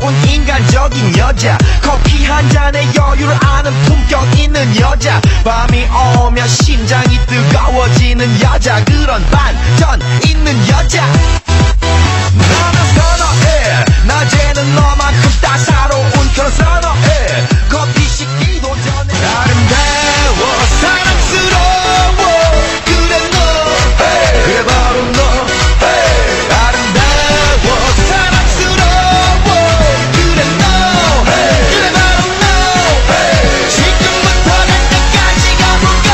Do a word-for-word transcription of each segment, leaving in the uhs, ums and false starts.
귀여운 인간적인 여자 커피 한 잔에 여유를 아는 품격 있는 여자 밤이 오면 심장이 뜨거워지는 여자 그런 반전 있는 여자 나는 선어해 낮에는 너만큼 따사로운 그런 선어해 커피 식기도 전에 아름다워 사랑스러워 그래 너 hey. 그래 바로 너 hey. 아름다워 사랑스러워 그래 너 hey. 그래 바로 너 hey. 지금부터 날 때까지 가볼까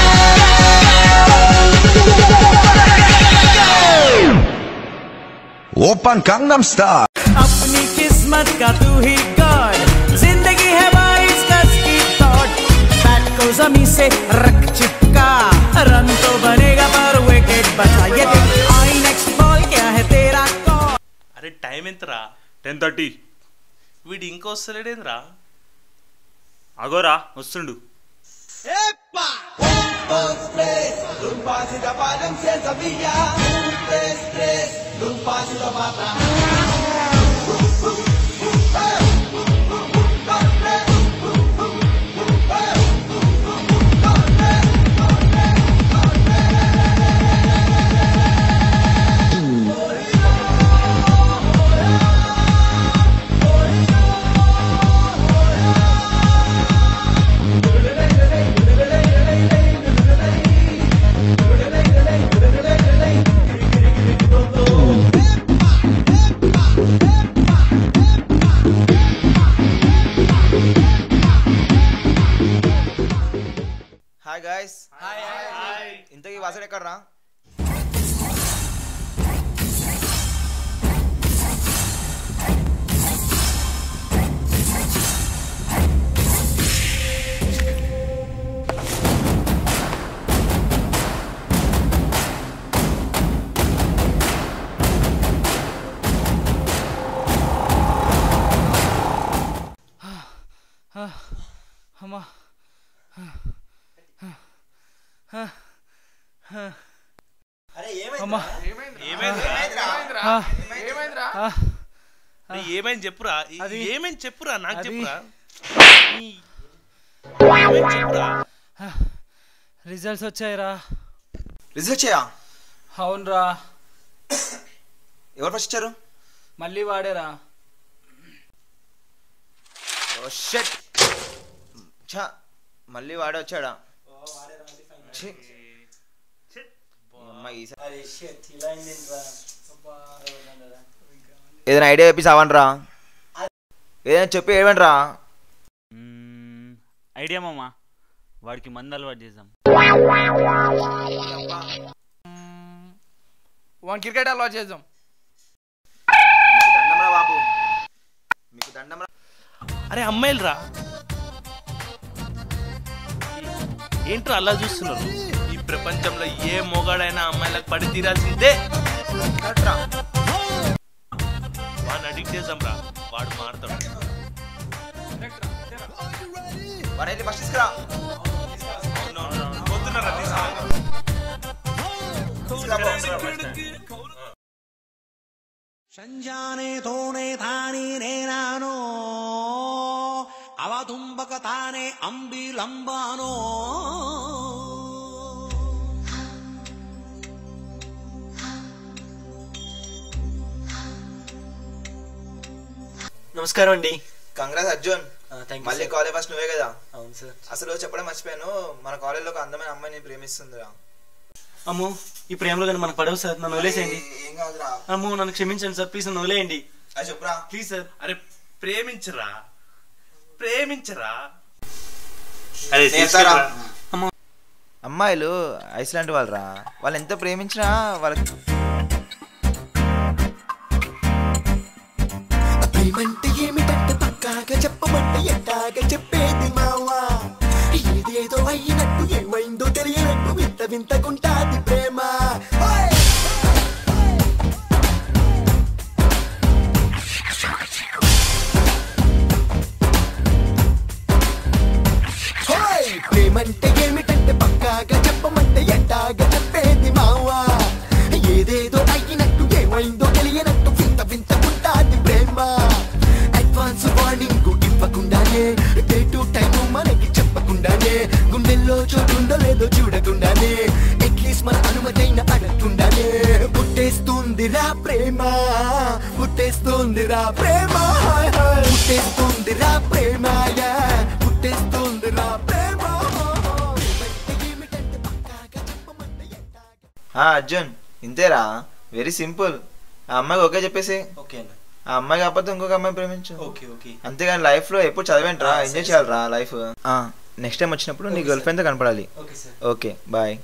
오빤 강남스타일 अपनी किस्मत का तू ही गॉड जिंदगी है बाईस गज की थॉट बैट को जमीन से रख चिपका रन तो बनेगा पर विकेट बचा ये आई नेक्स्ट बॉल क्या है तेरा कॉल अरे टाइम ఎంతరా ten thirty వీడు ఇంకా వస్తలేడేంద్రా అగోరా వస్తుండు Epa! Un, dos, tres, un pasito para encesa villa. Un, tres, tres, un pasito para atrás. Hi guys. Hi hi. ఇంతకీ వాసుడు ఎక్కడ్రా? అమ్మా అరే అమ్మా ఏమైంది చెప్పురా ఏమైంది చెప్పురా నాకు చెప్పురా చెప్పురా రిజల్ట్స్ వచ్చాయిరా రిజల్ట్ వచ్చాయా? అవునరా ఎవరు ఫస్ట్ ఇచ్చారు? మళ్ళీ వాడేరా ఓ షట్ ఛా మళ్ళీ వాడే వచ్చాడా? ఏదైనా ఐడియా చెప్పి సావనరా ఏదైనా చెప్పి ఏమంటరా ఐడియా మామా వాడికి మందు అలవాటు చేద్దాం వన్ క్రికెట్ అలవాటు చేద్దాం దండంరా బాబు మీకు దండంరా అరే అమ్మాయిలు రా ఏంట్రా అలా చూస్తున్నారు ఈ ప్రపంచంలో ఏ మొగాడైనా అమ్మాయిలకు పడి తీరాల్సిందే వాడిని అడిక్ట్ చేద్దాం రా వాడు మారుతాడు వాడైతే ఫస్ట్ తీసుకురా పొద్దున్నారా సంజానే తోనే తాని నేనానో అవతుంబక తానే అంబిలంబానో నమస్కారం అండి. కంగ్రాట్స్ అర్జున్, మళ్ళీ కాలేజ్ ఫస్ట్ నువ్వే కదా? అవును సార్. అసలు చెప్పడం మర్చిపోయాను, మన కాలేజ్ లో ఒక అందమైన అమ్మాయిని ప్రేమిస్తుందిరా. అమ్మో ఈ ప్రేమలో కానీ మనకు పడవు సార్, నన్ను వదిలేసేయండి. ఏం కాదురా. అమ్మో నన్ను క్షమించండి సార్, ప్లీజ్ నన్ను వదిలేయండి. అది చెప్పురా ప్లీజ్ సార్. అరే ప్రేమించరా ప్రేమించరా అమ్మాయిలు ఐస్లాండ్ వాళ్ళరా, వాళ్ళు ఎంత ప్రేమించినా వాళ్ళకి ప్రేమంటే ఏమిటంటే పక్కాగా చెప్పమంటే ఎట్టాగా చెప్పేది మావా, ఏదేదో అయినట్టు ఏమైందో తెలియనట్టు వింత వింతకుంటాది ప్రేమ. ప్రేమంటే ఏమిటంటే పక్కాగా చెప్పమంటే ఎట్టాగా చెప్పేది మావా, ఏదేదో అయినట్టు ఏమైందో తెలియనట్టు వింత వింతకుంటాది ప్రేమ. అడ్వాన్స్ పుట్టేస్తుందిరా ప్రేమ హాయ్ హాయ్ పుట్టేస్తుందిరా ప్రేమ యా పుట్టేస్తుందిరా ప్రేమ ఏమిటంటే పక్కాగా చెప్పమంటే ఎట్టాగా. ఆ, అర్జున్ ఇంతేరా, వెరీ సింపుల్. ఆ అమ్మాయికి ఓకే చెప్పేసి, ఓకే అన్న. ఆ అమ్మాయి కాకపోతే ఇంకొక అమ్మాయి ప్రేమించు. ఓకే ఓకే అంతేగాని లైఫ్ లో ఎప్పుడు చదివేంట్రా, ఎంజాయ్ చేయాలరా లైఫ్. నెక్స్ట్ టైం వచ్చినప్పుడు నీ గర్ల్ ఫ్రెండ్ తో కనపడాలి. Okay sir. Okay boy.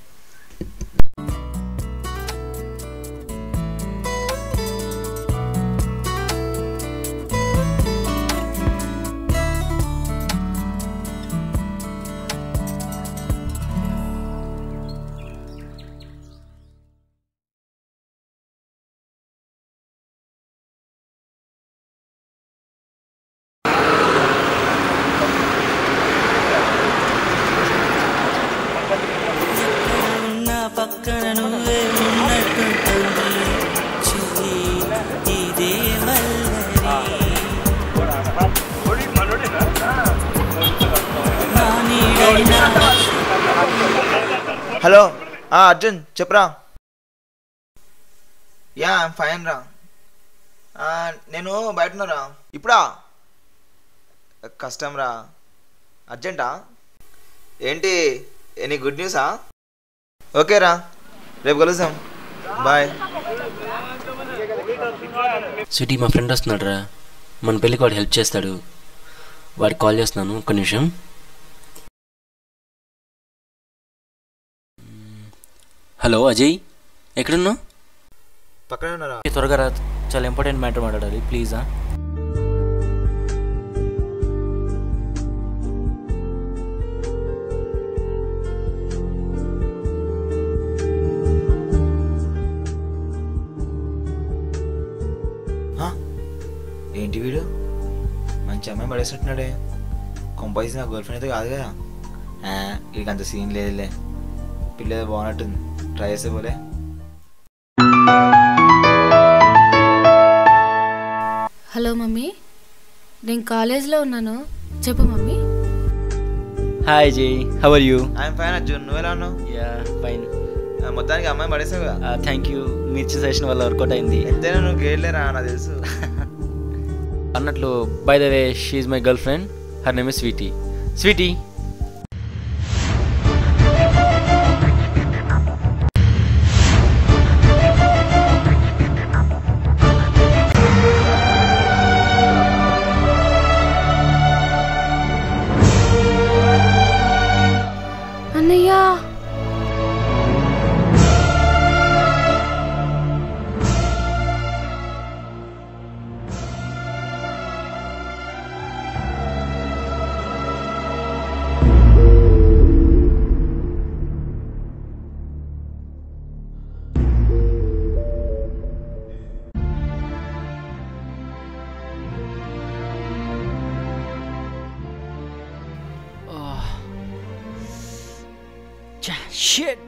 పక్కన నువ్వే ఉన్నట్టుంటుంది చెలి ఇదే హలో అర్జున్ చెప్పరా. యా ఐమ్ ఫైన్ రా. నేను బయట ఉన్నారా ఇప్పుడా. కష్టం రా, అర్జెంటా ఏంటి, ఎనీ గుడ్ న్యూసా? ఓకే రా, రేపు కలుద్దాం, బాయ్. సిటీ మా ఫ్రెండ్ వస్తున్నాడు రా, మన పెళ్ళికి వాడు హెల్ప్ చేస్తాడు. వాడికి కాల్ చేస్తున్నాను, ఒక్క నిమిషం. హలో అజయ్, ఎక్కడున్నావు? పక్కనే ఉన్నారా? త్వరగా రా, చాలా ఇంపార్టెంట్ మ్యాటర్ మాట్లాడాలి ప్లీజా. ఏంటి వీడు మంచి అమ్మాయి పడేసినట్టున్నాడే. కొంపైసి నా గర్ల్ ఫ్రెండ్ అయితే కాదు కదా. వీడికి అంత సీన్ లేదులే, పిల్ల బాగున్నట్టుంది, ట్రై చేస్తే పోలే. హలో మమ్మీ, నేను కాలేజ్లో ఉన్నాను, చెప్పు mummy. Hi Jai, how are you? I'm fine Arjun, నువ్వు ఎలా ఉన్నావు? Yeah fine. మొత్తానికి అమ్మాయి పడేసావు కదా. థ్యాంక్ యూ, మీ ఇచ్చిన సెషన్ వల్ల వర్కౌట్ అయింది. ఎంతైనా నువ్వు గేట్లేరా, నాకు తెలుసు. అన్నట్లు by the way she is my girlfriend, her name is Sweety. Sweety అన్నయ్యా. షిట్.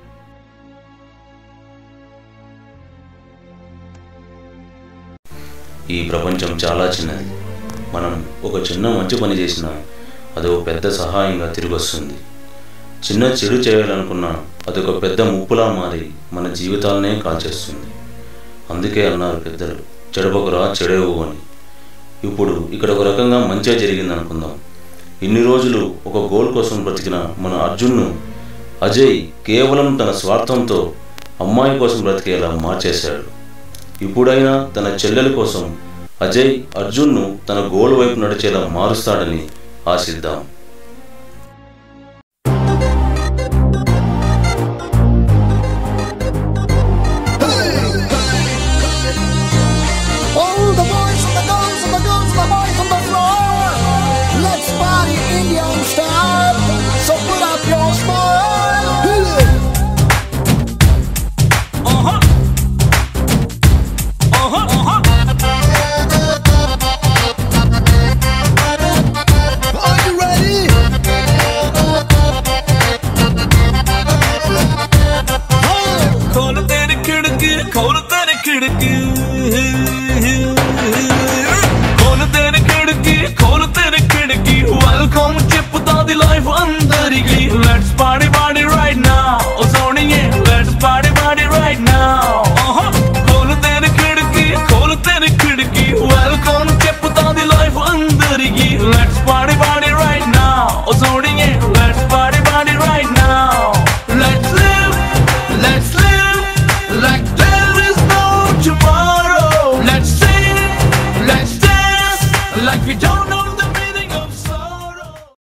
ఈ ప్రపంచం చాలా చిన్నది. మనం ఒక చిన్న మంచి పని చేసినా అది ఒక పెద్ద సహాయంగా తిరిగి వస్తుంది. చిన్న చెడు చేయాలనుకున్నా అదొక పెద్ద ముప్పులా మారి మన జీవితాలనే కాల్చేస్తుంది. అందుకే అన్నారు పెద్దలు, చెడపకురా చెడేవు అని. ఇప్పుడు ఇక్కడ ఒక రకంగా మంచిగా జరిగింది అనుకుందాం. ఇన్ని రోజులు ఒక గోల్ కోసం బ్రతికిన మన అర్జున్ను అజయ్ కేవలం తన స్వార్థంతో అమ్మాయి కోసం బ్రతికేలా మార్చేశాడు. ఇప్పుడైనా తన చెల్లెల కోసం అజయ్ అర్జున్ను తన గోల్ వైపు నడిచేలా మారుస్తాడని ఆశిద్దాం. Are you ready? If you don't know